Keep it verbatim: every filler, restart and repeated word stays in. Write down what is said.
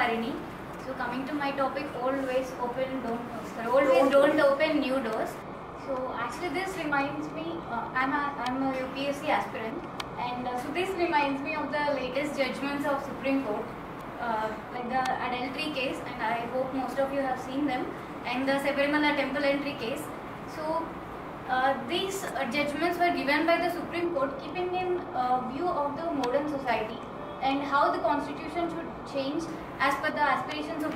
Harini. So coming to my topic, always open, don't, sorry, always don't open new doors. So actually this reminds me, uh, I'm, a, I'm a U P S C aspirant, and uh, so this reminds me of the latest judgments of Supreme Court, uh, like the adultery case, and I hope most of you have seen them, and the Sabarimala temple entry case. So uh, these uh, judgments were given by the Supreme Court keeping in uh, view of the modern society and how the constitution should change as per the aspirations of